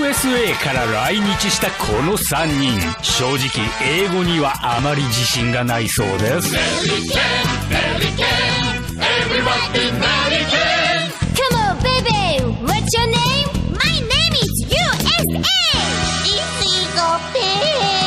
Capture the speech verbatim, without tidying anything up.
エスエー から来日したこのさんにん、正直英語にはあまり自信がないそうです。メリケン、メリケン、everybody メリケン